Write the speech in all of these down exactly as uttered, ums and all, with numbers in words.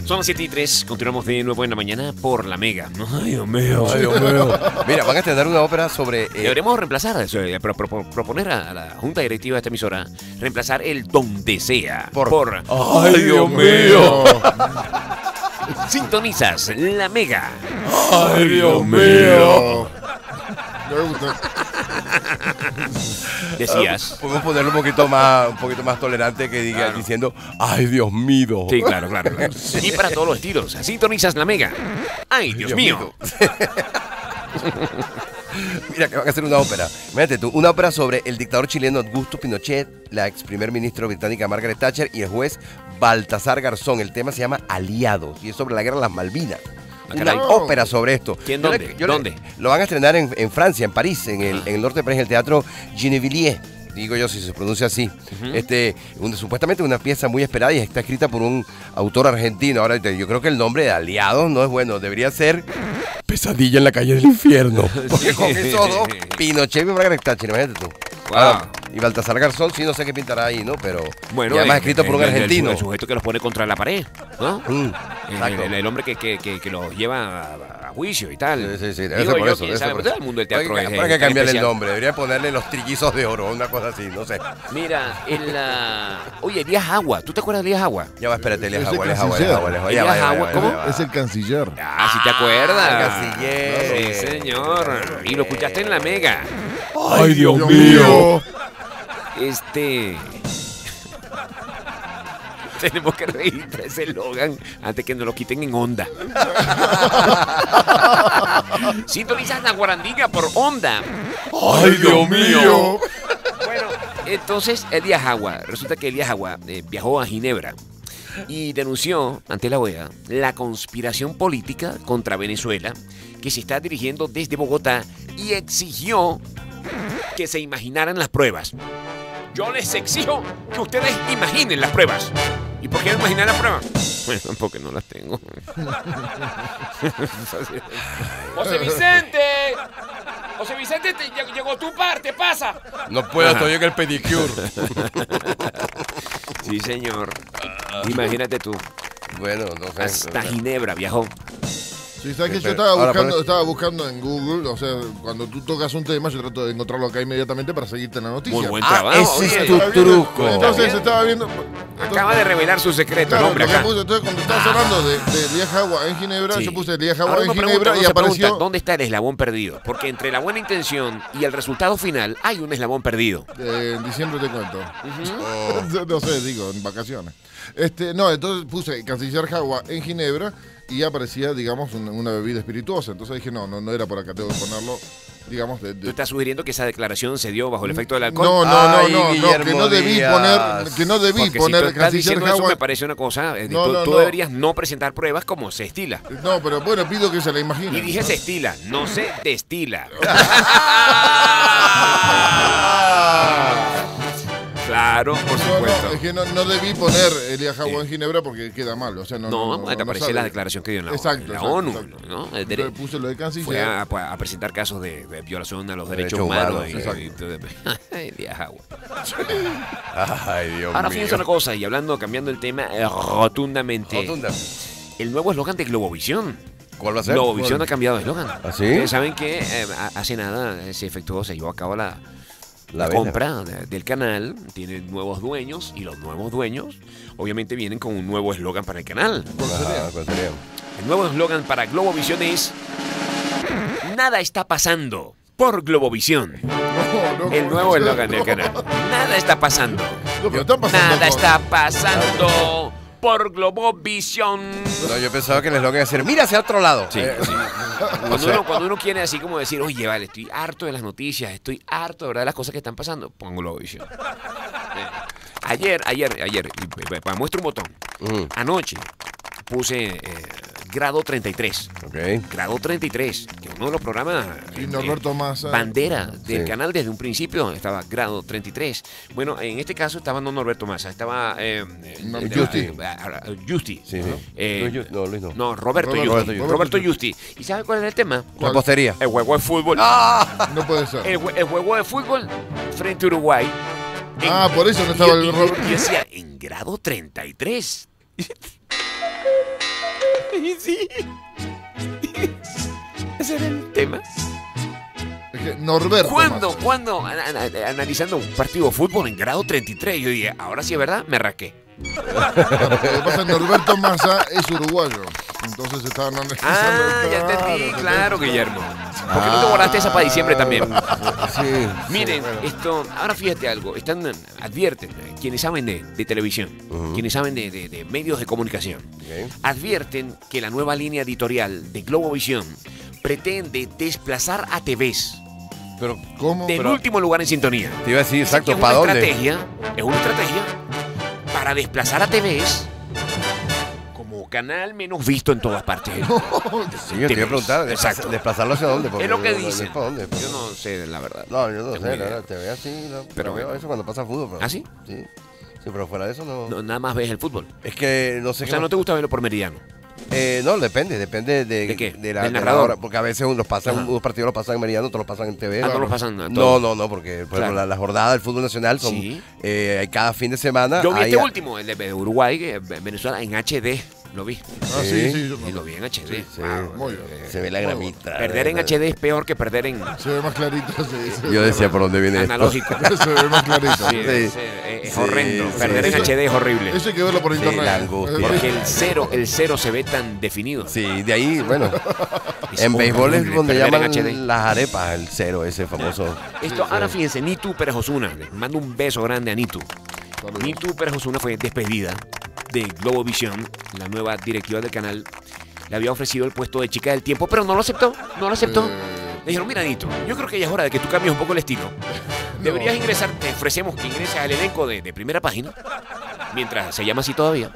Son las siete y tres, continuamos de nuevo en la mañana por la Mega. Ay, Dios mío. Ay, Dios mío. Mira, van a estrenar una ópera sobre... Eh... Deberíamos reemplazar, eso, eh, pro, pro, proponer a, a la junta directiva de esta emisora, reemplazar el donde sea Por... por ¡Ay, Dios mío! Sintonizas la Mega. ¡Ay, Dios mío! Decías. Podemos ponerlo un poquito más, un poquito más tolerante que diga Claro. diciendo ¡ay, Dios mío! Sí, claro, claro. claro. Y para todos los estilos, sintonizas la Mega. ¡Ay, Dios, Dios mío! mío. Mira, que van a hacer una ópera. Imagínate tú, una ópera sobre el dictador chileno Augusto Pinochet, la ex primer ministro británica Margaret Thatcher y el juez Baltasar Garzón. El tema se llama Aliados y es sobre la guerra de las Malvinas. Una no. ópera sobre esto. ¿Quién, yo dónde? Le, yo ¿Dónde? Le, lo van a estrenar en, en Francia, en París, en el, en el norte de París, en el Teatro Genevilliers. Digo yo si se pronuncia así. Uh-huh. este, un, supuestamente una pieza muy esperada y está escrita por un autor argentino. Ahora yo creo que el nombre de Aliados no es bueno. Debería ser Pesadilla en la calle del infierno. Porque con esos dos, Pinochet y Margaret Thatcher, imagínate tú. Wow. Ah, y Baltasar Garzón, sí, no sé qué pintará ahí, ¿no? Pero bueno, y además el, escrito por un el, argentino. El, el sujeto que los pone contra la pared, ¿no? Mm, el, el, el hombre que, que, que, que los lleva a, a juicio y tal. Sí, sí, sí. Digo por yo, eso, quién sabe, por todo eso. el mundo del teatro Para es, que, para que es cambiarle especial. el nombre, debería ponerle los trillizos de oro, una cosa así, no sé. Mira, el, uh, oye, Elías Agua, ¿tú te acuerdas de Elías Agua? Ya va, espérate, Elías Es Agua, el Elías Agua, canciller. Elías Agua, Elías ya va, ya va, Agua, ya va, ¿cómo? ya va. Es el canciller. Ah, si te acuerdas. El canciller. Sí, señor. Y lo escuchaste en la Mega. Ay, Dios, Dios mío. mío. Este... Tenemos que registrar ese eslogan antes que nos lo quiten en Onda. Sintonizas la guarandinga por Onda. Ay, Dios mío. Bueno, entonces Elías Agua, resulta que Elías Agua eh, viajó a Ginebra y denunció ante la O E A la conspiración política contra Venezuela que se está dirigiendo desde Bogotá y exigió que se imaginaran las pruebas. Yo les exijo que ustedes imaginen las pruebas. ¿Y por qué no imaginar las pruebas? Bueno, porque no las tengo. ¡José Vicente! ¡José Vicente, te, llegó tu parte! ¡Pasa! No puedo, estoy en el pedicure. Sí, señor. Imagínate tú. Bueno, no sé. Hasta Ginebra viajó. Sí, sabes que yo Pero, estaba ahora, buscando, pero- estaba buscando en Google, o sea, cuando tú tocas un tema, yo trato de encontrarlo acá inmediatamente para seguirte en la noticia. Muy buen Ah, trabajo. ese oye. es tu Estaba viendo- truco. Entonces estaba viendo. Acaba de revelar su secreto, Claro, el hombre lo que acá. puse, entonces cuando estabas hablando de, de Elías Agua en Ginebra, Sí. yo puse Elías Agua Ahora en uno pregunta, Ginebra uno y se apareció. pregunta, ¿dónde está el eslabón perdido? Porque entre la buena intención y el resultado final hay un eslabón perdido. Eh, en diciembre te cuento. Oh. No sé, digo, en vacaciones. Este, no, entonces puse Canciller Agua en Ginebra y aparecía, digamos, una, una bebida espirituosa. Entonces dije, no, no, no era por acá, tengo que ponerlo, digamos, de, ¿Tú de... estás sugiriendo que esa declaración se dio bajo el efecto del alcohol? No, no, no, Ay, no, no, que Guillermo no debí Díaz. poner, que no debí Porque poner si tú estás Canciller diciendo eso Agua. me parece una cosa, eh, No, tú, no, tú no. deberías no presentar pruebas como se estila. No, pero bueno, pido que se la Y imaginen. dije se estila, no se destila. Claro, por No, no, supuesto. es que no, no debí poner Elías Agua en Ginebra porque queda mal. O sea, no, No, no, te no aparece sale. la declaración que dio en la, Exacto, en la exacto, ONU, exacto. ¿no? El Entonces dere- puse lo de Canciller. Fue a, a presentar casos de, de violación a los derechos, Derechos humanos. humanos, y- exacto. y todo- Ay, Elías Agua. Ay, Dios Ahora mío. fíjense una cosa, y hablando, cambiando el tema eh, rotundamente. Rotunda. El nuevo eslogan de Globovisión. ¿Cuál va a ser? Globovisión ¿Cuál? ha cambiado de eslogan. ¿Ah, sí? Ustedes saben que eh, a- hace nada eh, se efectuó, se llevó a cabo la, la, La venta. compra de- del canal. Tiene nuevos dueños y los nuevos dueños obviamente vienen con un nuevo eslogan para el canal. ¿Cuál sería? Ajá, ¿cuál sería? El nuevo eslogan para Globovisión es Nada está pasando por Globovisión. No, no, El no, nuevo no, eslogan del no. canal. Nada está pasando. No, pero están pasando Nada cosas. está pasando por Globovisión. No, yo pensaba que el eslogan iba a ser, mira hacia otro lado. Sí, Eh, sí. Cuando uno, cuando uno quiere así como decir, oye, vale, estoy harto de las noticias, estoy harto de verdad de las cosas que están pasando, pongo Globovisión. Eh, Ayer, ayer, ayer, y, eh, para muestra un botón, Ujú. anoche puse eh, grado treinta y tres. Ok. Grado treinta y tres, que uno de los programas Y eh, Norberto Massa. bandera del Sí. canal desde un principio estaba grado treinta y tres. Bueno, en este caso estaba no Norberto Massa, estaba eh, No, eh, Justi. eh, eh, Justi. Sí, sí. Eh, Luis Yu- no, Luis no. No, Roberto, Roberto- Justi. Roberto Roberto, Justi. Justi. ¿Y sabe cuál era el tema? La postería. El juego de fútbol. No puede ser. El, jue- el juego de fútbol frente a Uruguay. En- Ah, por eso no y- estaba y- el y- Robert. y decía, en grado treinta y tres. Sí. Ese era el tema. Es que Norberto. ¿Cuándo? Massa. ¿Cuándo? Ana- ana- Analizando un partido de fútbol en grado treinta y tres. Yo dije, ahora sí es verdad, me raqué. Lo que pasa es que Norberto Massa es uruguayo. Entonces estaban analizando. Ah, ya entendí, claro, Guillermo. ¿Por qué no te guardaste esa para diciembre también? Sí. Miren, esto, ahora fíjate algo, están, advierten, eh, quienes saben de, de televisión, Ujú. quienes saben de, de- de medios de comunicación, Ok. advierten que la nueva línea editorial de Globovisión pretende desplazar a T Vs Pero, ¿Cómo? del pero- último lugar en sintonía. te iba a decir Dicen que exacto, es ¿para una dónde? estrategia, es una estrategia para desplazar a T Vs como canal menos visto en todas partes. Sí, yo te iba a preguntar, desplaza- Exacto. desplazarlo hacia dónde. porque Es lo que no- no- no dicen. ¿para dónde? Yo no sé, la verdad. No, yo no Tengo sé, idea. no, no, te veo así, no, Pero pero veo bueno. eso cuando pasa fútbol. Pero, ¿Ah, sí? Sí, sí, pero fuera de eso no. No, nada más ves el fútbol. Es que no sé O qué sea, más- no te gusta verlo por meridiano. Eh, no, depende, depende de, ¿De qué? la, ¿Del de la narrador? hora, porque a veces unos pasan, Ajá. unos partidos los pasan en Meridiano, otros los pasan en T V. Ah, no los pasan a No, todos. no, no, porque por Claro. ejemplo, la, la jornada del fútbol nacional son Sí. eh, hay cada fin de semana. Yo vi hay- este último, el de de Uruguay, eh, Venezuela, en H D. Lo vi. Ah, sí, sí. yo Y no- lo vi en H D. Sí, Wow. muy bien. Eh, se ve la gramita. Perder en H D es peor que perder en Se ve más clarito. Sí, se Yo ve decía por dónde viene analógico. más- Se ve más clarito. Sí, Sí. es, eh, es Sí, horrendo. sí, Perder en sí. H D es horrible. Eso hay que verlo por Sí, internet. la angustia. Porque el cero, el cero se ve tan definido. Sí, de ahí, bueno. Es En béisbol es horrible donde perder en llaman H D. las arepas, el cero, ese famoso. Esto, ahora fíjense, Nitu Pérez Osuna, les mando un beso grande a Nitu. Saludos. Nitu Pérez Osuna fue despedida de Globovisión, la nueva directiva del canal. Le había ofrecido el puesto de chica del tiempo, pero no lo aceptó, no lo aceptó. Eh, Le dijeron, mira, Nitu, yo creo que ya es hora de que tú cambies un poco el estilo. Deberías ingresar, te ofrecemos que ingreses al elenco de, de primera página, mientras se llama así todavía.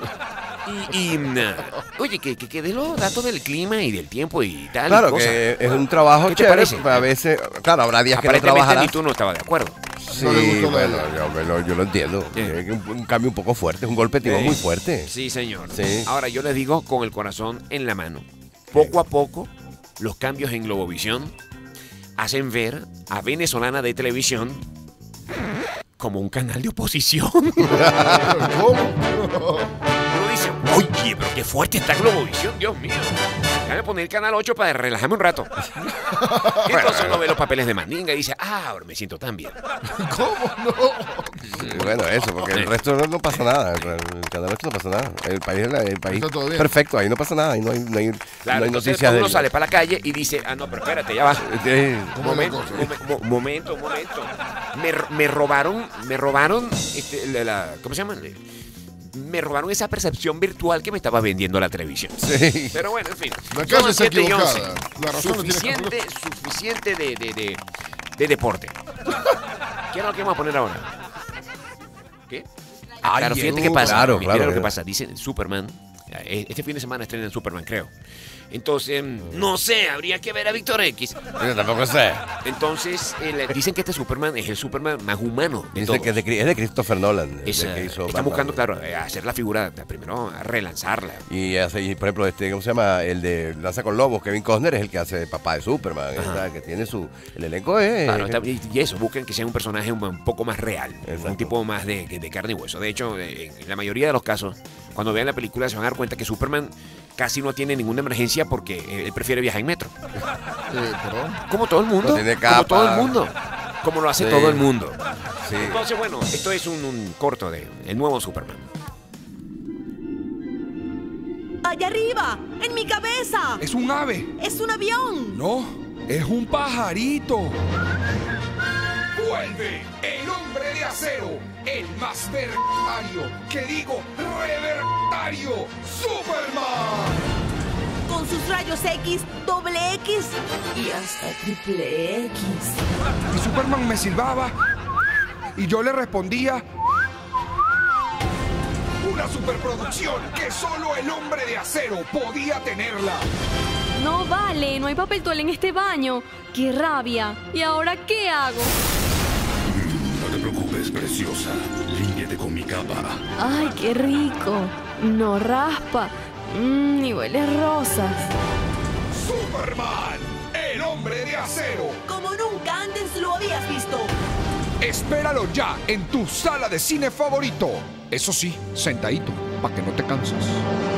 Y, y, nah, oye, que, que, que de los datos del clima y del tiempo y tal. y Claro cosas. que es un trabajo ¿Qué te chévere, parece? pero a veces, claro, habrá días que no Aparentemente trabajarás. Nitu no estaba de acuerdo. Sí, No le gustó la bueno, idea. yo, me lo, yo lo entiendo. Eh. Es un, un cambio un poco fuerte, es un golpe de timón Eh. muy fuerte. Sí, señor. Sí. Ahora yo les digo con el corazón en la mano. Poco a poco, los cambios en Globovisión hacen ver a Venezolana de Televisión como un canal de oposición. ¿Cómo? Uno dice, oye, pero qué fuerte está Globovisión, Dios mío. Déjame poner el canal ocho para relajarme un rato. Y entonces uno ve los papeles de Mandinga y dice, ah, ahora me siento tan bien. ¿Cómo no? Y bueno, eso, porque el resto no, no pasa nada. El canal ocho no pasa nada. El país, el país Está todo bien. perfecto, ahí no pasa nada. Ahí no hay, no hay, Claro, no hay entonces noticias uno de sale para la calle y dice, ah, no, pero espérate, ya va. Eh, ¿Cómo es la Momento, cosa? momen- mo- momento, momento. Me, me robaron, me robaron, este, la, la- ¿cómo se llama? Me robaron esa percepción virtual que me estaba vendiendo la televisión. Sí. Pero bueno, en fin. La Son calle las está siete y equivocada. once. La razón no tiene Suficiente, suficiente de, de, de, de deporte. ¿Qué es lo que vamos a poner ahora? ¿Qué? Ay, claro, fíjate uh, qué pasa. claro, Mira claro, lo que claro. pasa. Dicen Superman. eh, Este fin de semana estrenan Superman, creo. Entonces, no sé, habría que ver a Víctor X. Yo tampoco sé. Entonces, el- dicen que este Superman es el Superman más humano de Dice todos. que es de, es de Christopher Nolan. el Es, que eh, hizo están Batman. buscando, claro, eh, hacer la figura, primero a relanzarla. Y, hace, y, por ejemplo, este, ¿cómo se llama? El de Lanza con Lobos, Kevin Costner, es el que hace de papá de Superman. Ajá. ¿Verdad? Que tiene su. El elenco es. Claro, está- y, y eso, busquen que sea un personaje un, un poco más real, Exacto. un tipo más de, de carne y hueso. De hecho, eh, en la mayoría de los casos, cuando vean la película se van a dar cuenta que Superman casi no tiene ninguna emergencia porque eh, él prefiere viajar en metro. Eh, perdón. Como todo el mundo. No tiene Como capa. todo el mundo. Como lo hace Sí. todo el mundo. Sí. Entonces, bueno, esto es un, un corto de el nuevo Superman. ¡Allá arriba! ¡En mi cabeza! Es un ave. ¡Es un avión! No, es un pajarito. Vuelve el hombre de acero, el más vergatario, que digo revertario, Superman. Con sus rayos X, doble X y hasta triple X. Y Superman me silbaba y yo le respondía. Una superproducción que solo el hombre de acero podía tenerla. No vale, no hay papel toalla en este baño. ¡Qué rabia! ¿Y ahora qué hago? No te preocupes, preciosa. Límpiate con mi capa. ¡Ay, qué rico! No raspa. Mmm, y huele a rosas. Superman, el hombre de acero. Como nunca antes lo habías visto. Espéralo ya en tu sala de cine favorito. Eso sí, sentadito, para que no te canses.